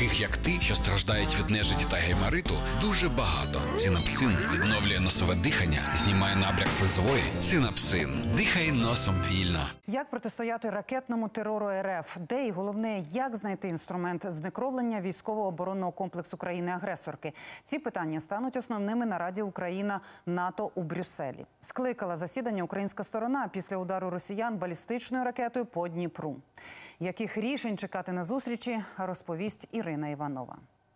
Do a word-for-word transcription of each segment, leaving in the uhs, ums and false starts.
Таких, як ти, що страждають від нежиті та геймариту, дуже багато. Цинапсин відновлює носове дихання, знімає набряк слизової. Цинапсин. Дихай носом вільно. Як протистояти ракетному терору РФ? Де і головне, як знайти інструмент знекровлення військово-оборонного комплексу країни-агресорки? Ці питання стануть основними на Раді Україна-НАТО у Брюсселі. Скликала засідання українська сторона після удару росіян балістичною ракетою по Дніпру. Яких рішень чекати на зустрічі, розповість Ірина Іванова.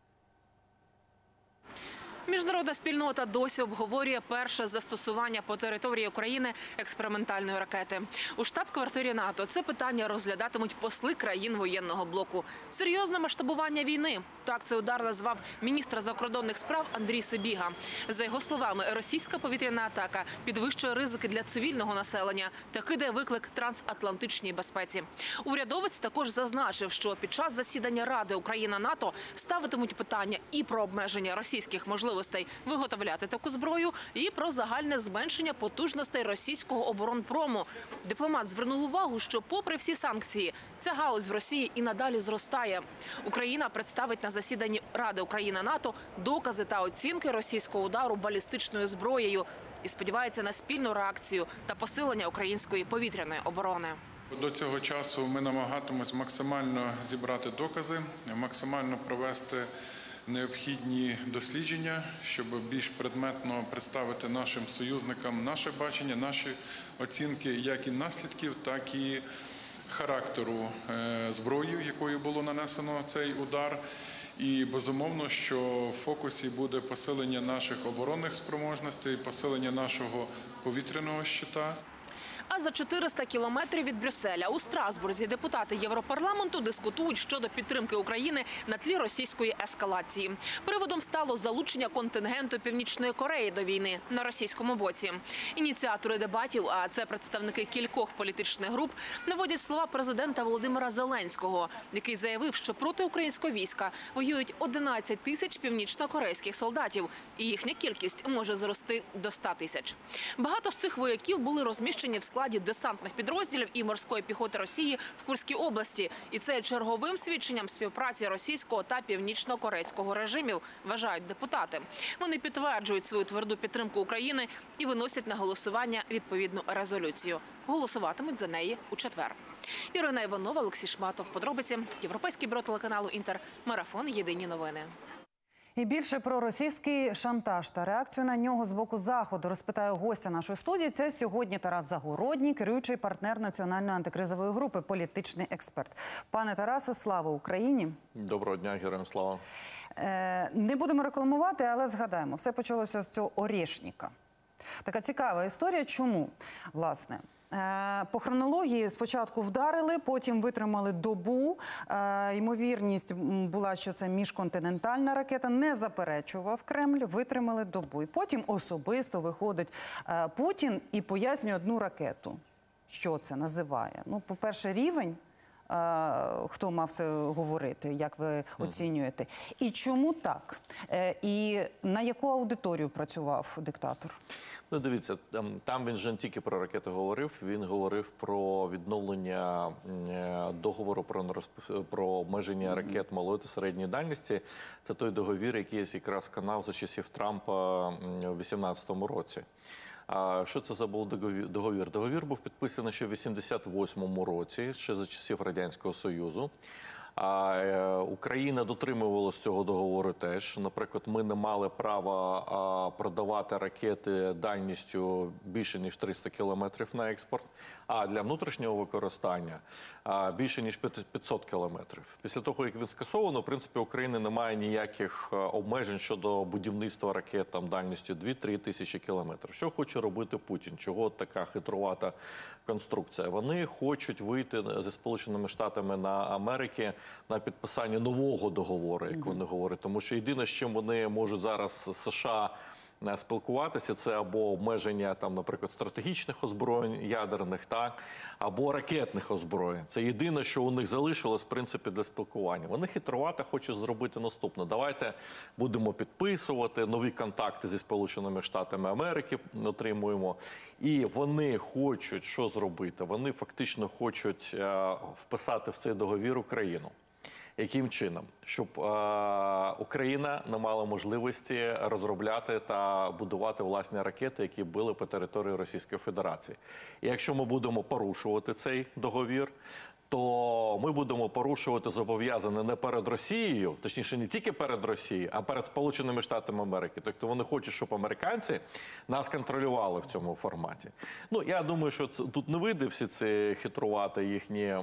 Міжнародна спільнота досі обговорює перше застосування по території України експериментальної ракети. У штаб-квартирі НАТО це питання розглядатимуть посли країн воєнного блоку. Серйозне масштабування війни. Так цей удар назвав міністр закордонних справ Андрій Сибіга. За його словами, російська повітряна атака підвищує ризики для цивільного населення та кидає виклик трансатлантичній безпеці. Урядовець також зазначив, що під час засідання Ради Україна-НАТО ставитимуть питання і про обмеження російських можливостей виготовляти таку зброю, і про загальне зменшення потужностей російського оборонпрому. Дипломат звернув увагу, що попри всі санкції, ця галузь в Росії і надалі зростає. Україна представить на засіданні Ради Україна-НАТО докази та оцінки російського удару балістичною зброєю і сподівається на спільну реакцію та посилення української повітряної оборони. До цього часу ми намагатимемось максимально зібрати докази, максимально провести необхідні дослідження, щоб більш предметно представити нашим союзникам наше бачення, наші оцінки як і наслідків, так і характеру зброї, якою було нанесено цей удар. І, безумовно, що в фокусі буде посилення наших оборонних спроможностей, посилення нашого повітряного щита. А за чотириста кілометрів від Брюсселя у Страсбурзі депутати Європарламенту дискутують щодо підтримки України на тлі російської ескалації. Приводом стало залучення контингенту Північної Кореї до війни на російському боці. Ініціатори дебатів, а це представники кількох політичних груп, наводять слова президента Володимира Зеленського, який заявив, що проти українського війська воюють одинадцять тисяч північно-корейських солдатів, і їхня кількість може зрости до ста тисяч. Багато з цих вояків були розміщені в складі десантних підрозділів і морської піхоти Росії в Курській області. І це є черговим свідченням співпраці російського та північно-корейського режимів, вважають депутати. Вони підтверджують свою тверду підтримку України і виносять на голосування відповідну резолюцію. Голосуватимуть за неї у четвер. Ірина Іванова, Олексій Шматов. Подробиці. Європейський бюро телеканалу «Інтер». Марафон. Єдині новини. І більше про російський шантаж та реакцію на нього з боку Заходу розпитаю гостя нашої студії. Це сьогодні Тарас Загородній, керуючий партнер Національної антикризової групи, політичний експерт. Пане Тарасе, слава Україні! Доброго дня, героям слава! Е, не будемо рекламувати, але згадаємо. Все почалося з цього Орєшніка. Така цікава історія. Чому? Власне. По хронології спочатку вдарили, потім витримали добу. Ймовірність була, що це міжконтинентальна ракета. Не заперечував Кремль, витримали добу. І потім особисто виходить Путін і пояснює одну ракету. Що це називає? Ну, по-перше, рівень. Хто мав це говорити, як ви оцінюєте? І чому так? І на яку аудиторію працював диктатор? Ну, дивіться, там він же не тільки про ракети говорив, він говорив про відновлення договору про, про обмеження ракет малої та середньої дальності. Це той договір, який якраз канав за часів Трампа в вісімнадцятому році. А що це за був договір? Договір був підписаний ще в вісімдесят восьмому році, ще за часів Радянського Союзу. А Україна дотримувалася цього договору теж. Наприклад, ми не мали права продавати ракети дальністю більше, ніж триста кілометрів на експорт, а для внутрішнього використання більше, ніж п'ятсот кілометрів. Після того, як він скасовано, в принципі, України немає ніяких обмежень щодо будівництва ракет там, дальністю дві-три тисячі кілометрів. Що хоче робити Путін? Чого така хитрувата конструкція? Вони хочуть вийти зі Сполученими Штатами на Америки на підписання нового договору, як вони говорять. Тому що єдине, з чим вони можуть зараз США спілкуватися, це або обмеження, там, наприклад, стратегічних озброєнь, ядерних, так, або ракетних озброєнь. Це єдине, що у них залишилось, в принципі, для спілкування. Вони хитрувато хочуть зробити наступне. Давайте будемо підписувати, нові контакти зі Сполученими Штатами Америки отримуємо. І вони хочуть що зробити? Вони фактично хочуть е, вписати в цей договір Україну. Яким чином? Щоб е, Україна не мала можливості розробляти та будувати власні ракети, які били по території Російської Федерації. І якщо ми будемо порушувати цей договір, то ми будемо порушувати зобов'язання не перед Росією, точніше не тільки перед Росією, а перед Сполученими Штатами Америки. Тобто вони хочуть, щоб американці нас контролювали в цьому форматі. Ну, я думаю, що це, тут не вийде всі ці хитрувати їхні... Е,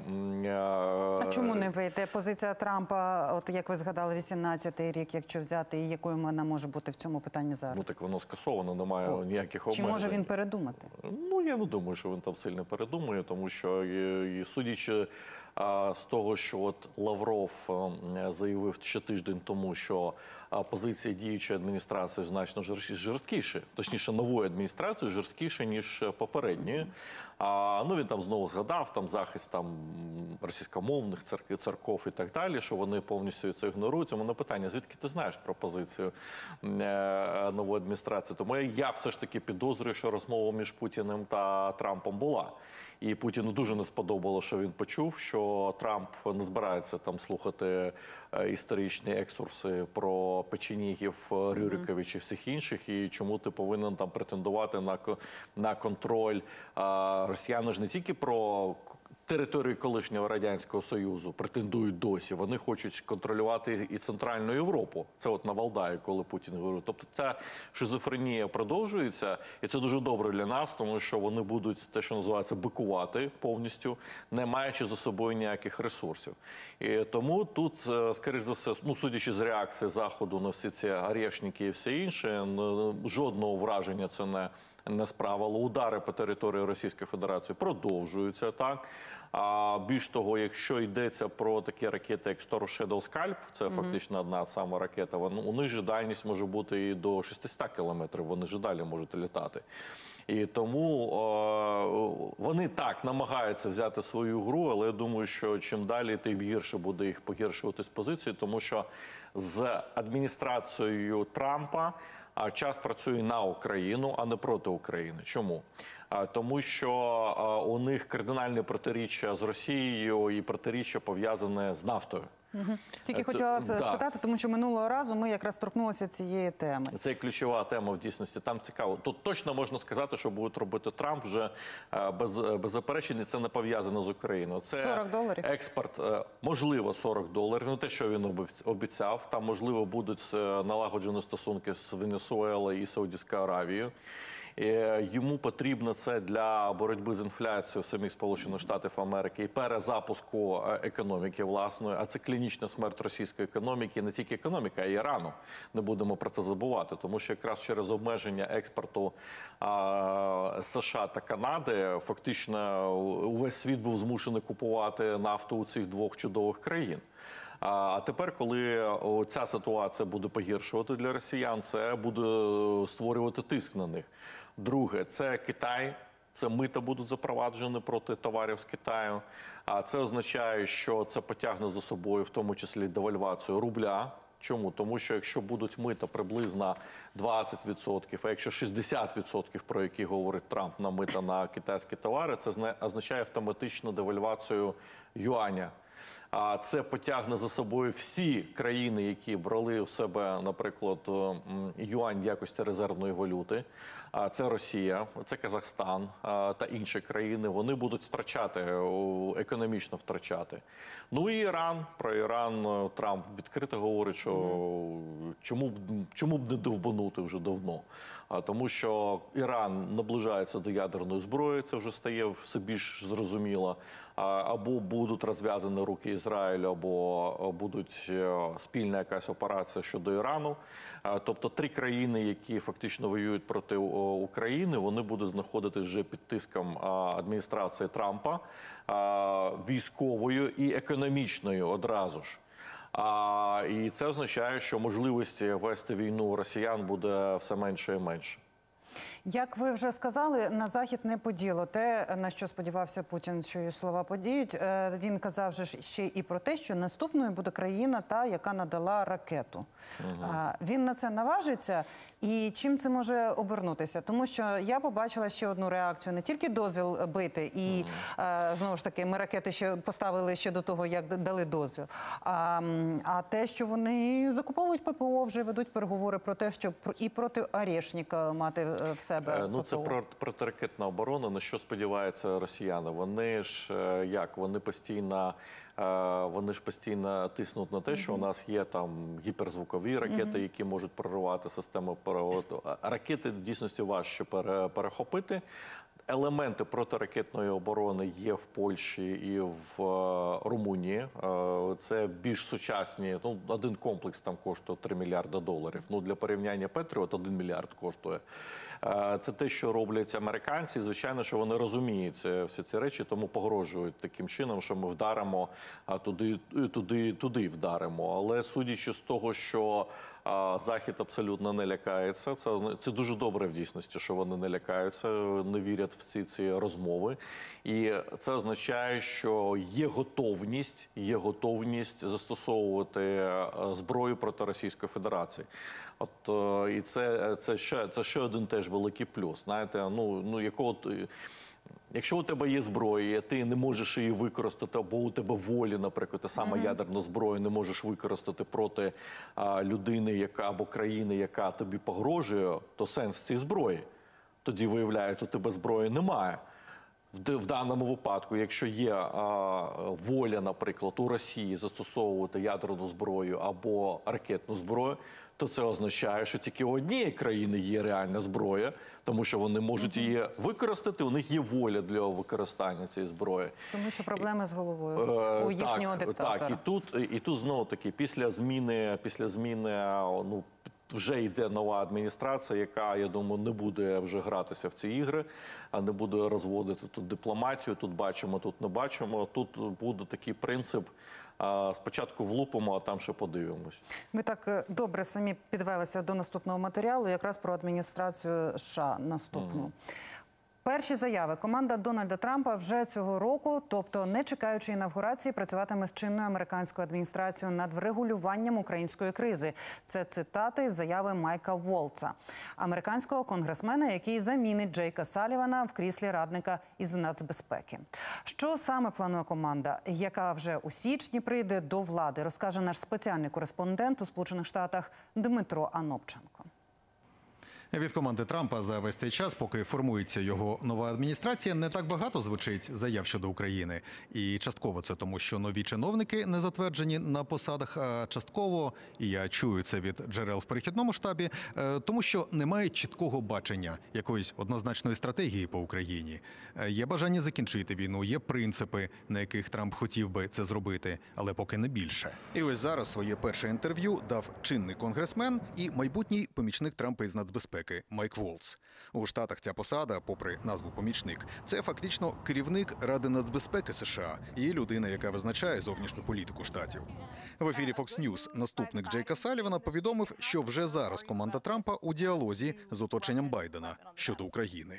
а чому не вийде? Позиція Трампа, от як ви згадали, вісімнадцятий рік, якщо взяти, і якою вона може бути в цьому питанні зараз? Ну, так воно скасовано, немає О, ніяких чи обмежень. може він передумати? Ну, я не думаю, що він там сильно передумує, тому що, і, і судячи а, з того, що от Лавров а, заявив ще тиждень тому, що а, позиція діючої адміністрації значно жорсткіше, точніше, нової адміністрації жорсткіше, ніж попередньої. А, ну, він там знову згадав там захист там російськомовних церкв, церков і так далі, що вони повністю це ігнорують. У мене питання, звідки ти знаєш про позицію е, нової адміністрації? Тому я, я все ж таки підозрюю, що розмова між Путіним та Трампом була. І Путіну дуже не сподобалося, що він почув, що Трамп не збирається там слухати е, історичні екскурси про печенігів, Рюрикович і всіх інших, і чому ти повинен там претендувати на, на контроль. Е, росіяни ж не тільки про території колишнього Радянського Союзу претендують досі. Вони хочуть контролювати і Центральну Європу. Це от на Валдаї, коли Путін говорив. Тобто ця шизофренія продовжується, і це дуже добре для нас, тому що вони будуть, те, що називається, бикувати повністю, не маючи за собою ніяких ресурсів. І тому тут, скоріш за все, ну, судячи з реакції Заходу на всі ці орешники і все інше, жодного враження це не не справило. Удари по території Російської Федерації продовжуються, так. А більш того, якщо йдеться про такі ракети, як Storm Shadow Scalp, це mm-hmm. фактично одна сама ракета, вон, у них же дальність може бути і до шістсот кілометрів, вони ж далі можуть літати. І тому о, вони так намагаються взяти свою гру, але я думаю, що чим далі, тим гірше буде їх погіршувати з позиції, тому що з адміністрацією Трампа а час працює на Україну, а не проти України. Чому? А, тому що а, у них кардинальне протиріччя з Росією і протиріччя пов'язане з нафтою. Угу. Тільки хотіла вас да. спитати, тому що минулого разу ми якраз торкнулися цієї теми. Це ключова тема в дійсності. Там цікаво. Тут точно можна сказати, що буде робити Трамп вже без, без заперечень. Це не пов'язано з Україною. Це сорок доларів? Експорт, можливо, сорок доларів. Не те, що він обіцяв. Там, можливо, будуть налагоджені стосунки з Венесуелою і Саудівською Аравією. Йому потрібно це для боротьби з інфляцією самих Сполучених Штатів Америки і перезапуску економіки власної, а це клінічна смерть російської економіки, не тільки економіки, а й Ірану. Не будемо про це забувати, тому що якраз через обмеження експорту а, США та Канади фактично увесь світ був змушений купувати нафту у цих двох чудових країн. А тепер, коли ця ситуація буде погіршувати для росіян, це буде створювати тиск на них. Друге, це Китай. Це мита будуть запроваджені проти товарів з Китаю. А це означає, що це потягне за собою в тому числі девальвацію рубля. Чому? Тому що якщо будуть мита приблизно двадцять відсотків, а якщо шістдесят відсотків, про які говорить Трамп, на мита на китайські товари, це означає автоматичну девальвацію юаня. А це потягне за собою всі країни, які брали у себе, наприклад, юань в якості резервної валюти. А це Росія, це Казахстан та інші країни. Вони будуть втрачати, економічно втрачати. Ну і Іран. Про Іран Трамп відкрито говорить, що mm-hmm. чому, чому б не довбанути вже давно. А, тому що Іран наближається до ядерної зброї, це вже стає все більш зрозуміло. А, або будуть розв'язані руки Ізраїлю, або будуть спільна якась операція щодо Ірану. А, тобто три країни, які фактично воюють проти України, вони будуть знаходитись вже під тиском адміністрації Трампа, військовою і економічною одразу ж. А, і це означає, що можливості вести війну росіян буде все менше і менше. Як ви вже сказали, на Захід не поділо те, на що сподівався Путін, що її слова подіють. Е, Він казав же ще і про те, що наступною буде країна та, яка надала ракету. Угу. Він на це наважиться? І чим це може обернутися? Тому що я побачила ще одну реакцію. Не тільки дозвіл бити, і угу. е, знову ж таки, ми ракети ще поставили ще до того, як дали дозвіл. А, а те, що вони закуповують ППО, вже ведуть переговори про те, що і проти Орешника мати в себе ППО. Ну, це про протиракетна оборона. На що сподіваються росіяни? Вони ж як? Вони постійно, вони ж постійно тиснуть на те, що у нас є там гіперзвукові ракети, які можуть проривати систему переводу. Ракети в дійсності важче перехопити. Елементи протиракетної оборони є в Польщі і в Румунії. Це більш сучасні. Ну, один комплекс там коштує три мільярди доларів. Ну, для порівняння Петріот один мільярд коштує. Це те, що роблять американці. Звичайно, що вони розуміють всі ці речі, тому погрожують таким чином, що ми вдаримо, а туди, туди, туди вдаримо. Але судячи з того, що Захід абсолютно не лякається, це, це дуже добре в дійсності, що вони не лякаються, не вірять в ці, ці розмови. І це означає, що є готовність, є готовність застосовувати зброю проти Російської Федерації. От, і це, це, ще, це ще один теж великий плюс. Знаєте, ну, ну якого... Якщо у тебе є зброя, ти не можеш її використати, або у тебе волі, наприклад, та сама mm-hmm. ядерна зброя, не можеш використати проти а, людини, яка або країни, яка тобі погрожує, то сенс цієї зброї. Тоді, виявляється, у тебе зброї немає. В, в даному випадку, якщо є а, воля, наприклад, у Росії застосовувати ядерну зброю або ракетну зброю, то це означає, що тільки у однієї країни є реальна зброя, тому що вони можуть її використати, у них є воля для використання цієї зброї. Тому що проблеми з головою у їхнього так, диктатора. Так, і тут, і тут знову-таки, після зміни, після зміни, ну, вже йде нова адміністрація, яка, я думаю, не буде вже гратися в ці ігри, а не буде розводити тут дипломатію, тут бачимо, тут не бачимо. Тут буде такий принцип: спочатку влупимо, а там ще подивимось. Ми так добре самі підвелися до наступного матеріалу, якраз про адміністрацію США наступну. Mm. Перші заяви. Команда Дональда Трампа вже цього року, тобто не чекаючи інавгурації, працюватиме з чинною американською адміністрацією над врегулюванням української кризи. Це цитати з заяви Майка Волца, американського конгресмена, який замінить Джейка Салівана в кріслі радника із нацбезпеки. Що саме планує команда, яка вже у січні прийде до влади, розкаже наш спеціальний кореспондент у Сполучених Штатах Дмитро Анопченко. Від команди Трампа за весь цей час, поки формується його нова адміністрація, не так багато звучить заяв щодо України. І частково це тому, що нові чиновники не затверджені на посадах, а частково, і я чую це від джерел в перехідному штабі, тому що немає чіткого бачення якоїсь однозначної стратегії по Україні. Є бажання закінчити війну, є принципи, на яких Трамп хотів би це зробити, але поки не більше. І ось зараз своє перше інтерв'ю дав чинний конгресмен і майбутній помічник Трампа із нацбезпеки Майк Волц. У Штатах ця посада, попри назву помічник, це фактично керівник Ради нацбезпеки США і людина, яка визначає зовнішню політику штатів. В ефірі Fox News наступник Джейка Салівана повідомив, що вже зараз команда Трампа у діалозі з оточенням Байдена щодо України.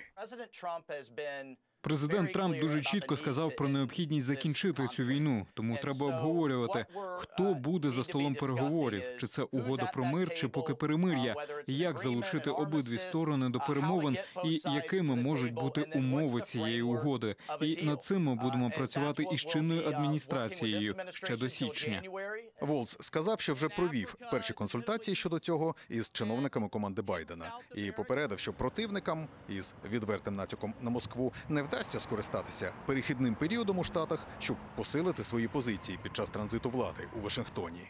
Президент Трамп дуже чітко сказав про необхідність закінчити цю війну, тому треба обговорювати, хто буде за столом переговорів, чи це угода про мир, чи поки перемир'я, і як залучити обидві сторони до перемовин, і якими можуть бути умови цієї угоди. І над цим ми будемо працювати із чинною адміністрацією ще до січня. Волц сказав, що вже провів перші консультації щодо цього із чиновниками команди Байдена і попередив, що противникам із відвертим натяком на Москву не вдасться скористатися перехідним періодом у Штатах, щоб посилити свої позиції під час транзиту влади у Вашингтоні.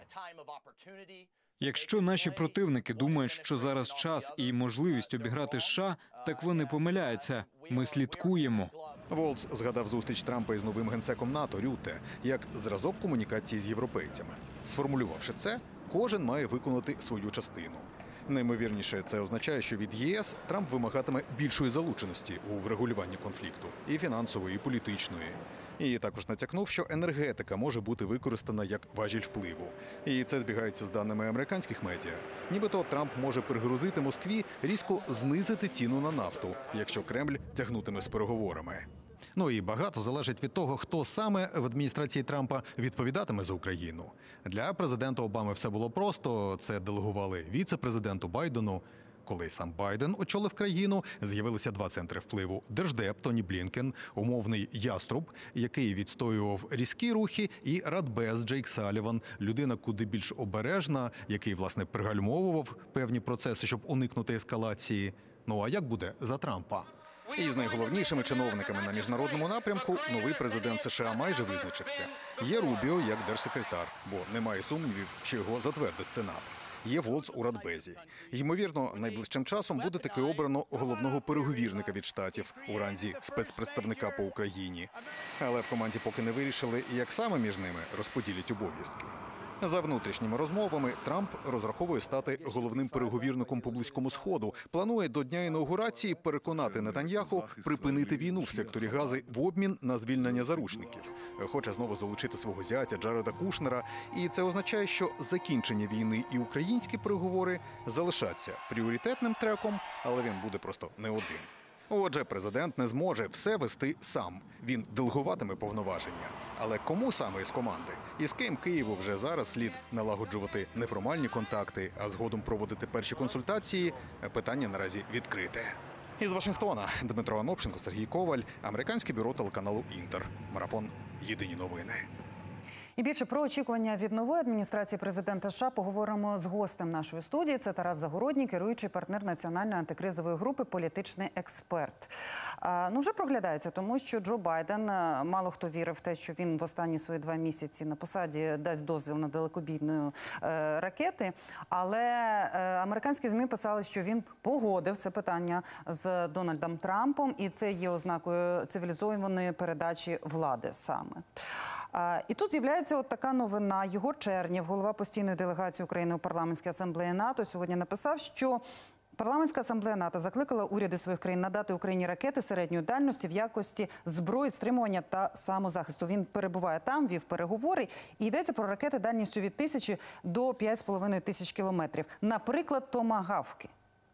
Якщо наші противники думають, що зараз час і можливість обіграти США, так вони помиляються. Ми слідкуємо. Волц згадав зустріч Трампа із новим генсеком НАТО Рютте як зразок комунікації з європейцями. Сформулювавши це, кожен має виконати свою частину. Наймовірніше, це означає, що від ЄС Трамп вимагатиме більшої залученості у врегулюванні конфлікту – і фінансової, і політичної. І також натякнув, що енергетика може бути використана як важіль впливу. І це збігається з даними американських медіа. Нібито Трамп може пригрозити Москві різко знизити ціну на нафту, якщо Кремль тягнутиме з переговорами. Ну і багато залежить від того, хто саме в адміністрації Трампа відповідатиме за Україну. Для президента Обами все було просто. Це делегували віце-президенту Байдену. Коли сам Байден очолив країну, з'явилися два центри впливу – Держдеп Тоні Блінкен, умовний яструб, який відстоював різкі рухи, і Радбез Джейк Саліван, людина куди більш обережна, який, власне, пригальмовував певні процеси, щоб уникнути ескалації. Ну а як буде за Трампа? І з найголовнішими чиновниками на міжнародному напрямку новий президент США майже визначився. Є Рубіо як держсекретар, бо немає сумнівів, що його затвердить Сенат. Є Волц у Радбезі. Ймовірно, найближчим часом буде таки обрано головного переговірника від Штатів у ранзі спецпредставника по Україні. Але в команді поки не вирішили, як саме між ними розподілять обов'язки. За внутрішніми розмовами Трамп розраховує стати головним переговірником по Близькому Сходу. Планує до дня інаугурації переконати Нетаньяху припинити війну в секторі Гази в обмін на звільнення заручників. Хоче знову залучити свого зятя Джареда Кушнера. І це означає, що закінчення війни і українські переговори залишаться пріоритетним треком, але він буде просто не один. Отже, президент не зможе все вести сам. Він делегуватиме повноваження. Але кому саме із команди? І з ким Києву вже зараз слід налагоджувати неформальні контакти, а згодом проводити перші консультації? Питання наразі відкрите. Із Вашингтона Дмитро Анопченко, Сергій Коваль, американське бюро телеканалу «Інтер». Марафон «Єдині новини». І більше про очікування від нової адміністрації президента США поговоримо з гостем нашої студії. Це Тарас Загородній, керуючий партнер Національної антикризової групи, політичний експерт. А, ну, вже проглядається, тому що Джо Байден, мало хто вірив в те, що він в останні свої два місяці на посаді дасть дозвіл на далекобійні е, ракети. Але е, американські ЗМІ писали, що він погодив це питання з Дональдом Трампом, і це є ознакою цивілізованої передачі влади саме. І тут з'являється от така новина. Єгор Чернєв, голова постійної делегації України у парламентській асамблеї НАТО, сьогодні написав, що парламентська асамблея НАТО закликала уряди своїх країн надати Україні ракети середньої дальності в якості зброї стримування та самозахисту. Він перебуває там, вів переговори. І йдеться про ракети дальністю від тисячі до п'ять з половиною тисяч кілометрів. Наприклад, томагавки.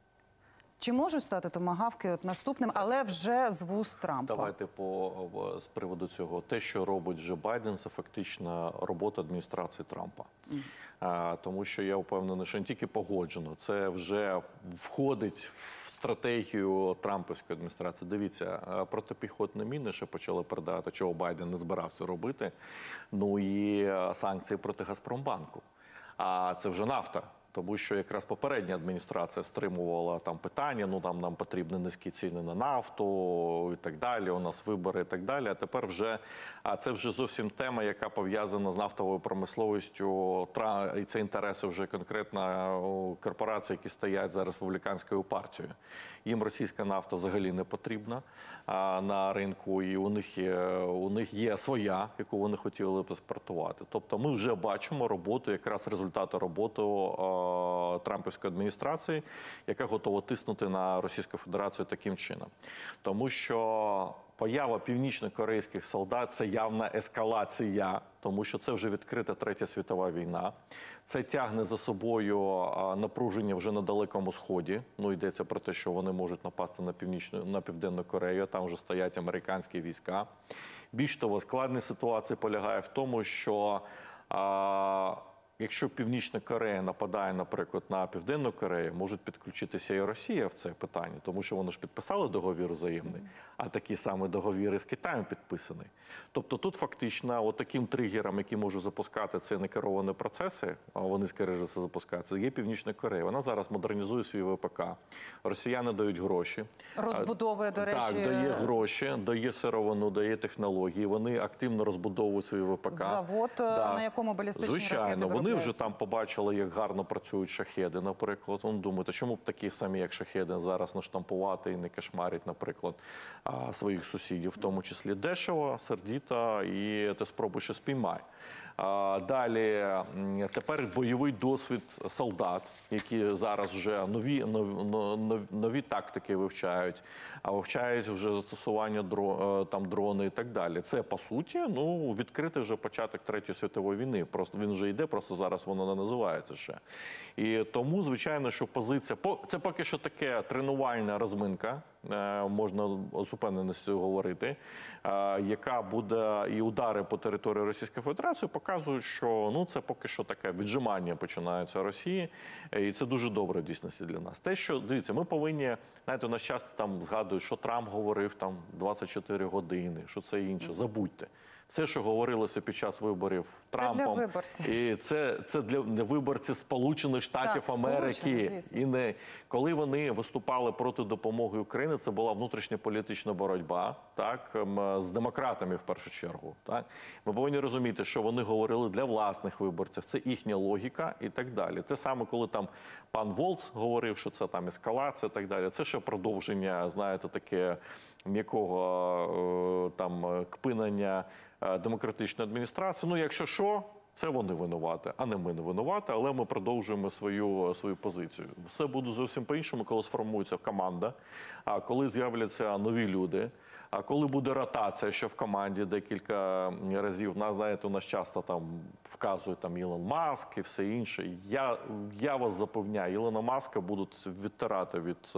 Чи можуть стати томагавки от наступним, але вже з вуст Трампа? Давайте по, з приводу цього. Те, що робить вже Байден, це фактично робота адміністрації Трампа. Mm. А, тому що я впевнений, що не тільки погоджено, це вже входить в стратегію трампівської адміністрації. Дивіться, протипіхотні міни ще почали передати, чого Байден не збирався робити. Ну і санкції проти Газпромбанку. А це вже нафта. Тому що якраз попередня адміністрація стримувала там питання, ну там нам потрібні низькі ціни на нафту і так далі, у нас вибори і так далі. А тепер вже, а це вже зовсім тема, яка пов'язана з нафтовою промисловістю, і це інтереси вже конкретно корпорацій, які стоять за республіканською партією. Їм російська нафта взагалі не потрібна а, на ринку, і у них, є, у них є своя, яку вони хотіли б експортувати. Тобто ми вже бачимо роботу, якраз результати роботи трампівської адміністрації, яка готова тиснути на Російську Федерацію таким чином. Тому що поява північно-корейських солдат – це явна ескалація, тому що це вже відкрита Третя світова війна. Це тягне за собою напруження вже на Далекому Сході. Ну, йдеться про те, що вони можуть напасти на, північну, на Південну Корею, там вже стоять американські війська. Більш того, складність ситуації полягає в тому, що а, якщо Північна Корея нападає, наприклад, на Південну Корею, можуть підключитися і Росія в це питання, тому що вони ж підписали договір взаємний, а такі самі договіри з Китаєм підписані. Тобто тут фактично от таким тригером, який може запускати ці некеровані процеси, а вони, скоріше, запускаються, є Північна Корея. Вона зараз модернізує свій В П К. Росіяни дають гроші. Розбудовує, до речі. Так, дає гроші, дає сировину, дає технології. Вони активно розбудовують свій В П К. Завод, да. На якому балістичні Звичайно, ракети вони вже там побачили, як гарно працюють шахеди, наприклад. Вони думають, а чому б такі самі, як шахеди, зараз не штампувати і не кошмарять, наприклад, своїх сусідів, в тому числі дешево, сердито, і ти спробуй ще спіймай. Далі, м, тепер бойовий досвід солдат, які зараз вже нові, нові, нові тактики вивчають, а вивчають вже застосування дро, там, дрони і так далі. Це, по суті, ну, відкритий вже початок Третьої світової війни. Просто він вже йде, просто зараз воно не називається ще. І тому, звичайно, що позиція... Це поки що таке тренувальна розминка, можна з упевненістю говорити, яка буде, і удари по території Російської Федерації показують, що ну, це поки що таке віджимання починається Росії, і це дуже добре в дійсності для нас. Те, що, дивіться, ми повинні, знаєте, у нас часто там згадують, що Трамп говорив там двадцять чотири години, що це інше, забудьте. Все, що говорилося під час виборів Трампом, це для виборців. І це, це для виборців Сполучених Штатів так, Америки. І не коли вони виступали проти допомоги Україні, це була внутрішньополітична боротьба, так, з демократами в першу чергу. Так. Ми повинні розуміти, що вони говорили для власних виборців, це їхня логіка і так далі. Те саме, коли там пан Волц говорив, що це там ескалація і так далі, це ще продовження, знаєте, таке м'якого там кпинення демократичної адміністрації. Ну, якщо що, це вони винуваті, а не ми не винуваті, але ми продовжуємо свою, свою позицію. Все буде зовсім по-іншому, коли сформується команда, а коли з'являться нові люди, а коли буде ротація, що в команді декілька разів, нас, знаєте, у нас часто там вказують там Ілон Маск і все інше. Я, я вас запевняю, Ілона Маска будуть відтирати від,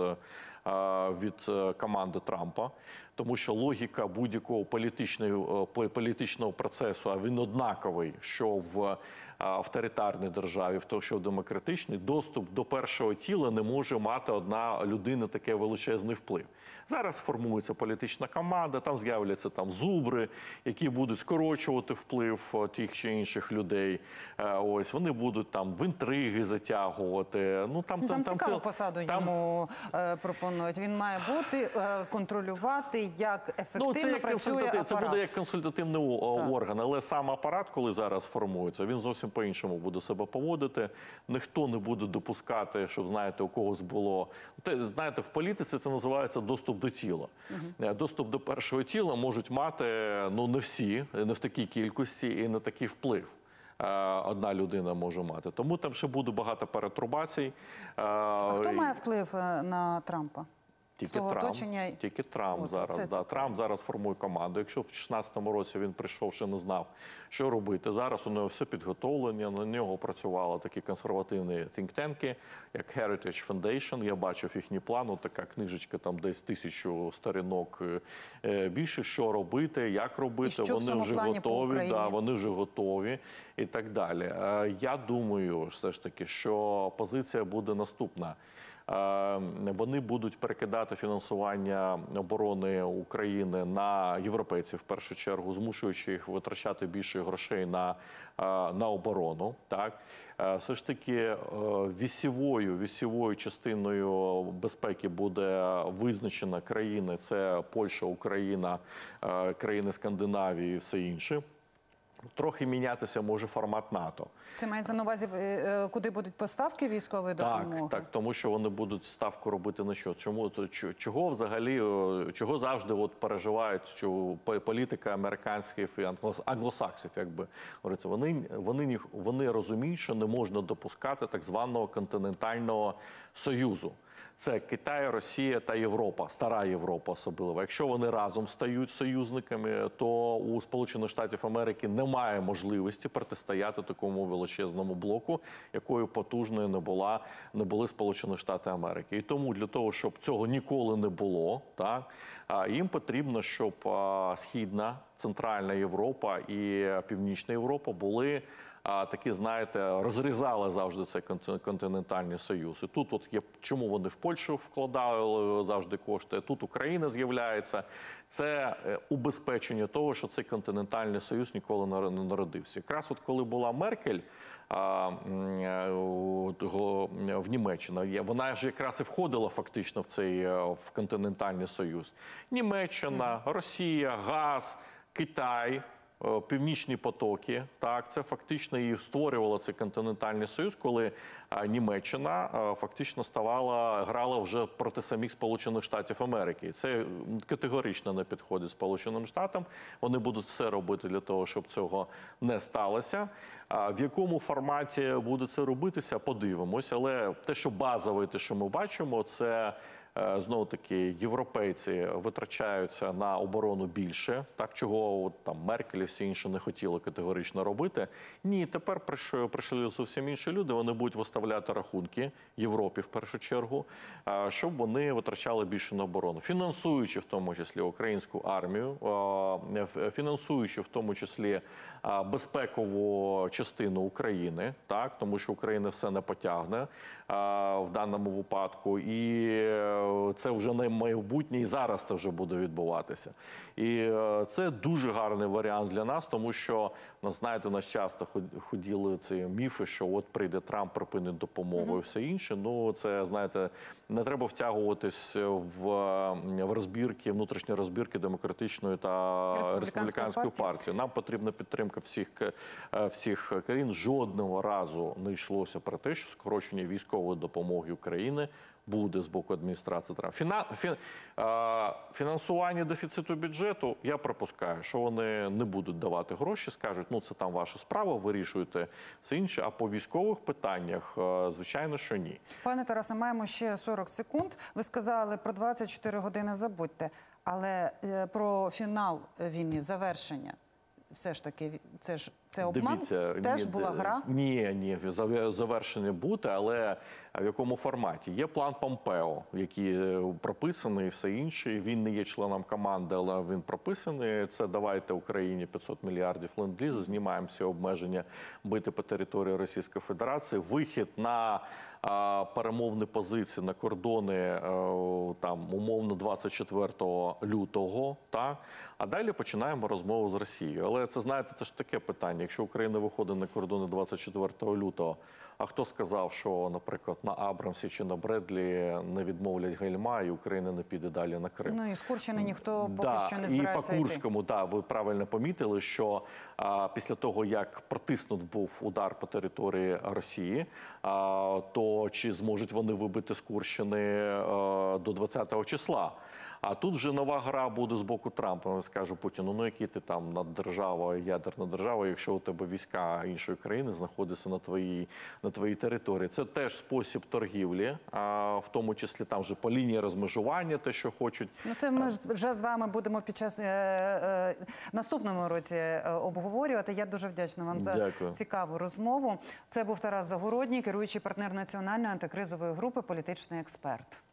від команди Трампа, тому що логіка будь-якого політичного, політичного процесу, а він однаковий, що в авторитарній державі, в тому, що в демократичній, доступ до першого тіла не може мати одна людина такий величезний вплив. Зараз формується політична команда, там з'являться там зубри, які будуть скорочувати вплив тих чи інших людей. Ось, вони будуть там в інтриги затягувати. Ну, там, там, там, там цікаву посаду там... йому е, пропонують. Він має бути, е, контролювати, як ефективно ну, це як працює апарат. Це буде як консультативний так. орган, але сам апарат, коли зараз формується, він зовсім по-іншому буде себе поводити. Ніхто не буде допускати, щоб, знаєте, у когось було... Знаєте, в політиці це називається доступ до тіла. Угу. Доступ до першого тіла можуть мати, ну, не всі, не в такій кількості і не такий вплив. Одна людина може мати. Тому там ще буде багато перетрубацій. А хто має вплив на Трампа? Тільки Трамп, оточення... тільки Трамп От, зараз. Це, да. Трамп зараз формує команду. Якщо в шістнадцятому році він прийшов, ще не знав, що робити. Зараз у нього все підготовлення, на нього працювали такі консервативні think-танки, як Heritage Foundation. Я бачив їхній план, от така книжечка, там десь тисячу сторінок більше, що робити, як робити. Вони вже готові, да, вони вже готові і так далі. Я думаю, все ж таки, що позиція буде наступна. Вони будуть перекидати фінансування оборони України на європейців, в першу чергу, змушуючи їх витрачати більше грошей на, на оборону. Так? Все ж таки вісьовою, вісьовою частиною безпеки буде визначена країни. Це Польща, Україна, країни Скандинавії і все інше. Трохи мінятися може формат НАТО. Це мається на увазі, куди будуть поставки військової допомоги? Так, так, тому що вони будуть ставку робити на що? Чому, чого взагалі, чого завжди от переживають що політика американських і англосаксів, якби говориться. Вони, вони, вони розуміють, що не можна допускати так званого континентального союзу. Це Китай, Росія та Європа, стара Європа особливо. Якщо вони разом стають союзниками, то у Сполучених Штатів Америки немає можливості протистояти такому величезному блоку, якою потужною не була, не були Сполучені Штати Америки. І тому для того, щоб цього ніколи не було, так, їм потрібно, щоб Східна, Центральна Європа і Північна Європа були А такі, знаєте, розрізали завжди цей континентальний союз. І тут от є, чому вони в Польщу вкладали завжди кошти, тут Україна з'являється. Це убезпечення того, що цей континентальний союз ніколи не народився. Якраз от коли була Меркель а, в Німеччині, вона ж якраз і входила фактично в цей в континентальний союз. Німеччина, Росія, газ, Китай, Північні потоки, так, це фактично і створювало цей континентальний союз, коли Німеччина фактично ставала, грала вже проти самих Сполучених Штатів Америки. Це категорично не підходить Сполученим Штатам. Вони будуть все робити для того, щоб цього не сталося. В якому форматі буде це робитися, подивимось. Але те, що базове, те, що ми бачимо, це знову-таки європейці витрачаються на оборону більше, так чого от, там Меркель і всі інші не хотіли категорично робити. Ні, тепер прийшли, прийшли зовсім інші люди, вони будуть виставляти рахунки Європі в першу чергу, щоб вони витрачали більше на оборону. Фінансуючи в тому числі українську армію, фінансуючи в тому числі безпекову частину України, так, тому що Україна все не потягне в даному випадку. І це вже не майбутнє, і зараз це вже буде відбуватися. І це дуже гарний варіант для нас, тому що, знаєте, у нас часто ходили ці міфи, що от прийде Трамп, припинить допомогу і все інше. Ну, це, знаєте, не треба втягуватись в, в розбірки, внутрішні розбірки демократичної та республіканської партії. Нам потрібна підтримка всіх, всіх країн. Жодного разу не йшлося про те, що скорочення військової допомоги України буде з боку адміністрації Трампа. Фіна... Фін... Фінансування дефіциту бюджету, я припускаю, що вони не будуть давати гроші, скажуть, ну це там ваша справа, вирішуйте все інше, а по військових питаннях, звичайно, що ні. Пане Тарасе, маємо ще сорок секунд. Ви сказали про двадцять чотири години забудьте, але про фінал війни, завершення, все ж таки, це ж це обман? Дивіться, теж ні, була гра? Ні, ні, завершення бути, але в якому форматі? Є план Помпео, який прописаний і все інше. Він не є членом команди, але він прописаний. Це давайте Україні п'ятсот мільярдів ленд-лізу, знімаємо всі обмеження бити по території Російської Федерації. Вихід на а, перемовні позиції, на кордони а, там, умовно двадцять четвертого лютого. Та? А далі починаємо розмову з Росією. Але це, знаєте, це ж таке питання. Якщо Україна виходить на кордони двадцять четвертого лютого, а хто сказав, що, наприклад, на Абрамсі чи на Бредлі не відмовлять гальма і Україна не піде далі на Крим? Ну і з Курщини ніхто поки да, що не збирається і по Курському, так, да, ви правильно помітили, що а, після того, як протиснут був удар по території Росії, а, то чи зможуть вони вибити з Курщини а, до двадцятого числа? А тут вже нова гра буде з боку Трампа. Скаже Путіну, ну який ти там наддержава, ядерна держава, якщо у тебе війська іншої країни знаходяться на твоїй, на твоїй території. Це теж спосіб торгівлі, а, в тому числі там вже по лінії розмежування, те, що хочуть. Ну це ми вже з вами будемо під час е, е, наступному році е, обговорювати. Я дуже вдячна вам за Дякую. цікаву розмову. Це був Тарас Загородній, керуючий партнер Національної антикризової групи, політичний експерт.